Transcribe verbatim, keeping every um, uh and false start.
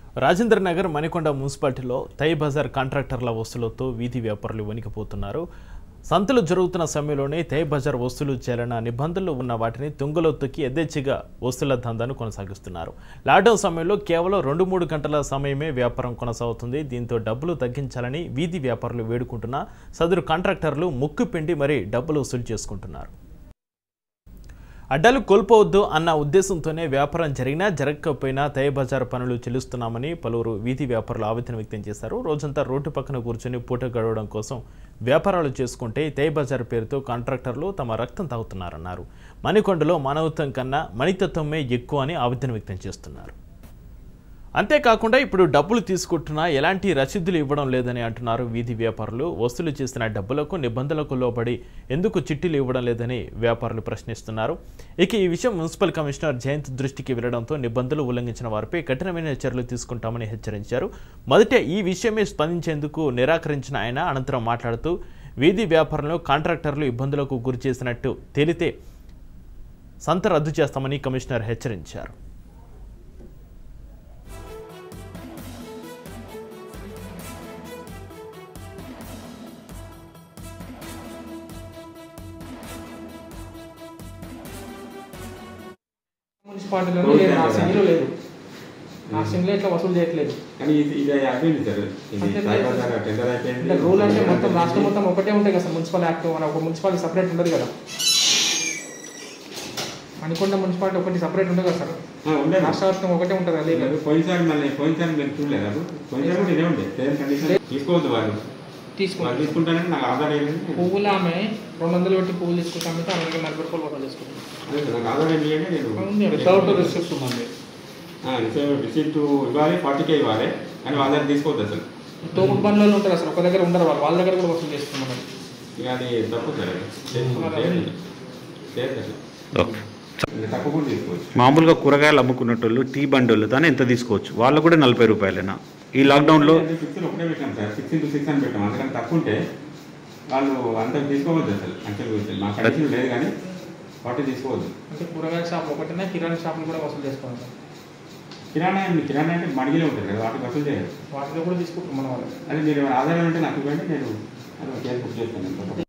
రాజేంద్ర నగర్ మణికొండ మున్సిపాలిటీలో తై బజార్ కాంట్రాక్టర్ల వస్తువులతో వీధి వ్యాపారులు వణికిపోతున్నారు. సంతలు జరుగుతున్న సమయంలోనే తై బజార్ వస్తువులు చేరన నిబంధనలు ఉన్న వాటిని తుంగలో తొక్కి యథేచ్ఛగా వస్తువుల దందాను కొనసాగిస్తున్నారు. లాక్డౌన్ సమయంలో కేవలం రెండు మూడు గంటల సమయమే వ్యాపారం కొనసాగుతుంది. దీంతో డబ్బులు తగ్గించాలని వీధి వ్యాపారులు వేడుకుంటున్నా సదరు కాంట్రాక్టర్లు ముక్కు పిండి మరీ డబ్బులు వసూలు చేసుకుంటున్నారు. అడ్డాలు కోల్పోవద్దు అన్న ఉద్దేశంతోనే వ్యాపారం జరిగినా జరగకపోయినా తై బజార్ పనులు చెల్లిస్తున్నామని పలువురు వీధి వ్యాపారులు ఆవేదన వ్యక్తం చేశారు. రోజంతా రోడ్డు పక్కన కూర్చొని పూట గడవడం కోసం వ్యాపారాలు చేసుకుంటే తై బజార్ పేరుతో కాంట్రాక్టర్లు తమ రక్తం తాగుతున్నారన్నారు. మణికొండలో మానవత్వం కన్నా మణితత్వమే ఎక్కువ అని ఆవేదన వ్యక్తం చేస్తున్నారు. అంతేకాకుండా ఇప్పుడు డబ్బులు తీసుకుంటున్నా ఎలాంటి రసీదులు ఇవ్వడం లేదని అంటున్నారు వీధి వ్యాపారులు. వసూలు చేసిన డబ్బులకు నిబంధనలకు లోబడి ఎందుకు చిట్టీలు ఇవ్వడం లేదని వ్యాపారులు ప్రశ్నిస్తున్నారు. ఇక ఈ విషయం మున్సిపల్ కమిషనర్ జయంత్ దృష్టికి వెళ్లడంతో నిబంధనలు ఉల్లంఘించిన వారిపై కఠినమైన చర్యలు తీసుకుంటామని హెచ్చరించారు. మొదట ఈ విషయమే స్పందించేందుకు నిరాకరించిన ఆయన అనంతరం మాట్లాడుతూ వీధి వ్యాపారులను కాంట్రాక్టర్లు ఇబ్బందులకు గురి చేసినట్టు తేలితే సంత రద్దు చేస్తామని కమిషనర్ హెచ్చరించారు. మున్సిపాలిటీలో లేదు, నా సింగ్లో లేదు, నా సింగ్లో ఇట్లా వసూలు చేయట్లేదు. అంటే రూల్ అంటే మొత్తం రాష్ట్రం మొత్తం ఒకటే ఉంటాయి కదా సార్. మున్సిపల్ యాక్ట్ మన ఒక మున్సిపాలిటీ సపరేట్ ఉండదు కదా. మణికొండ మున్సిపాలిటీ ఒకటి సపరేట్ ఉండదు కదా సార్. రాష్ట్ర వ్యాప్తం ఒకటే ఉంటుంది కదా. పోయినసారి మళ్ళీ పోయినసారి మీరు చూడలేదు, పోయినసారి కూడా ఇదే ఉండే తీసుకోవద్దు వాళ్ళు తీసుకుంటారు తీసుకుంటానని నాకు ఆధార్ అయ్యింది. పువ్వులు ఆమె రెండు వందలు పెట్టి పువ్వులు తీసుకుంటామంటే ఆమె దగ్గర నలభై రూపాయలు వసూలు చేసుకుంటాను. నాకు ఆధార్ ఏంటి అంటే నేను రిసిప్ట్ ఉంది, రిసిప్ట్ ఇవ్వాలి, ఫార్టీ కే ఇవ్వాలి కానీ వాళ్ళ దగ్గర తీసుకోవద్దు అసలు. తోపుడు పనులలో ఉంటారు అసలు, ఒక దగ్గర ఉండరు వాళ్ళు, వాళ్ళ దగ్గర కూడా వసూలు చేస్తున్నాం. ఇక అది తప్పు సార్, తప్పకుండా తీసుకోవచ్చు. మామూలుగా కూరగాయలు అమ్ముకున్నట్టు టీ బండోళ్ళతో ఎంత తీసుకోవచ్చు, వాళ్ళు కూడా నలభై రూపాయలేనా? ఈ లాక్డౌన్లో ఫిక్స్ ఒకటే పెట్టాం సార్, సిక్స్ ఇంటూ సిక్స్ అని పెట్టాం. అందుకని తక్కువ ఉంటే వాళ్ళు అంత తీసుకోవద్దు అసలు. యాక్చువల్గా మా కండిషన్ లేదు కానీ వాటి తీసుకోవద్దు. అంటే కూరగాయల షాప్ ఒకటినే కిరాణా షాపులు కూడా వసూలు చేసుకోవాలి సార్. కిరాణా కిరాణా అంటే మడిగిలే ఉంటుంది కదా, వాటికి వసూలు చేయాలి. వాటిలో కూడా తీసుకుంటాం మన వాళ్ళు. అది మీరు ఆధారం అంటే నాకు ఇవ్వండి, నేను అది కేసు బుక్ చేస్తాను.